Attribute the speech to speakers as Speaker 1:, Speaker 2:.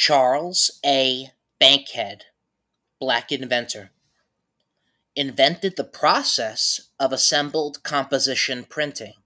Speaker 1: Charles A. Bankhead, black inventor, invented the process of assembled composition printing.